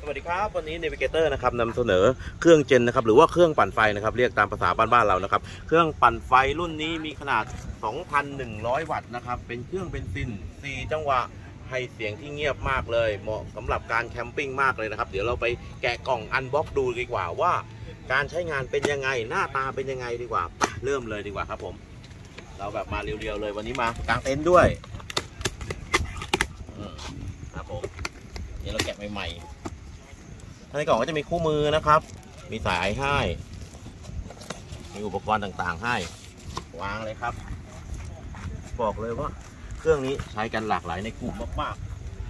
สวัสดีครับวันนี้ Navigator นะครับนำเสนอเครื่องเจนนะครับหรือว่าเครื่องปั่นไฟนะครับเรียกตามภาษาบ้านๆเรานะครับเครื่องปั่นไฟรุ่นนี้มีขนาด 2,100 วัตต์นะครับเป็นเครื่องเบนซิน4จังหวะให้เสียงที่เงียบมากเลยเหมาะสำหรับการแคมปิ้งมากเลยนะครับเดี๋ยวเราไปแกะกล่องอันบ็อกดูดีกว่าว่าการใช้งานเป็นยังไงหน้าตาเป็นยังไงดีกว่าเริ่มเลยดีกว่าครับผมเราแบบมาเรียวๆเลยวันนี้มากางเต็นท์ด้วยครับผมเดี๋ยวเราแกะใหม่ๆในกล่องก็จะมีคู่มือนะครับมีสายให้มีอุปกรณ์ต่างๆให้วางเลยครับบอกเลยว่าเครื่องนี้ใช้กันหลากหลายในกลุ่มมาก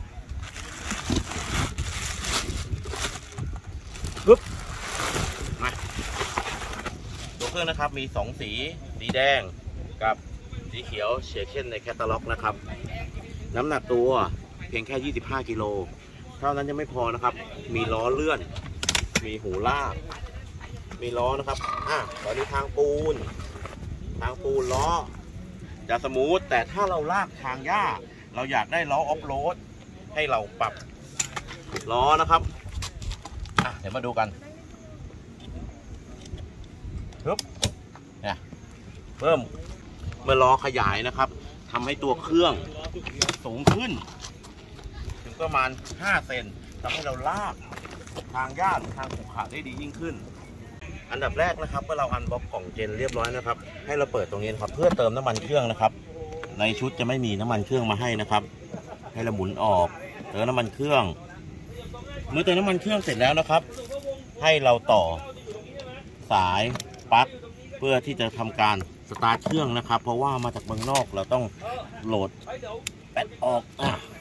ๆปึ๊บมาตัวเครื่องนะครับมี2สีแดงกับสีเขียวเฉกเช่นในแคตตาล็อกนะครับน้ำหนักตัวเพียงแค่25กิโลเท่านั้นยังไม่พอนะครับมีล้อเลื่อนมีหูลากมีล้อนะครับตอนนี้ทางปูนล้อจะสมูทแต่ถ้าเราลากทางหญ้าเราอยากได้ล้อออฟโรดให้เราปรับล้อนะครับเดี๋ยวมาดูกันปึ๊บเนี่ยเพิ่มเมื่อล้อขยายนะครับทำให้ตัวเครื่องสูงขึ้นถึงประมาณ5 เซนทำให้เราลากทางหญ้าหรือทางขรุขระได้ดียิ่งขึ้นอันดับแรกนะครับเมื่อเราอันบ็อกกล่องเจนเรียบร้อยนะครับให้เราเปิดตรงนี้นะครับเพื่อเติมน้ำมันเครื่องนะครับในชุดจะไม่มีน้ำมันเครื่องมาให้นะครับให้เราหมุนออกเติมน้ำมันเครื่องเมื่อเติมน้ำมันเครื่องเสร็จแล้วนะครับให้เราต่อสายปลั๊กเพื่อที่จะทำการสตาร์ทเครื่องนะครับเพราะว่ามาจากเมืองนอกเราต้องโหลดแบตออก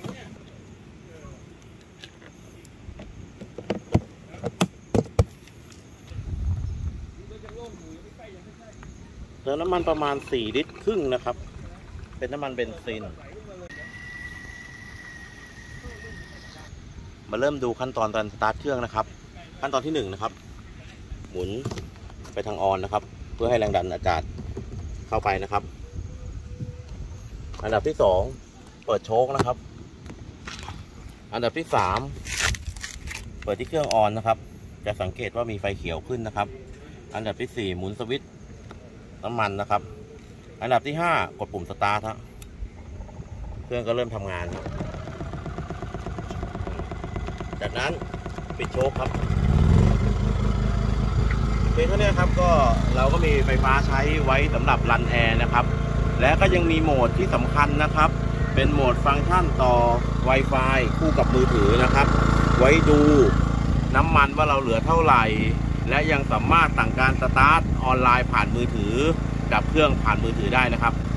เติมน้ำมันประมาณ4 ลิตรครึ่งนะครับเป็นน้ำมันเบนซินมาเริ่มดูขั้นตอนการสตาร์ทเครื่องนะครับขั้นตอนที่1นะครับหมุนไปทางออนนะครับเพื่อให้แรงดันอากาศเข้าไปนะครับอันดับที่2เปิดโชคนะครับอันดับที่3เปิดที่เครื่องออนนะครับจะสังเกตว่ามีไฟเขียวขึ้นนะครับอันดับที่4หมุนสวิตช์น้ำมันนะครับอันดับที่5กดปุ่มสตาร์ทครับเครื่องก็เริ่มทำงานครับจากนั้นปิดโชคครับเพียงเท่านี้ครับก็เราก็มีไฟฟ้าใช้ไว้สำหรับรันแอร์นะครับและก็ยังมีโหมดที่สำคัญนะครับเป็นโหมดฟังก์ชันต่อ Wi-Fi คู่กับมือถือนะครับไว้ดูน้ำมันว่าเราเหลือเท่าไหร่และยังสามารถสั่งการสตาร์ทออนไลน์ผ่านมือถือดับเครื่องผ่านมือถือได้นะครับ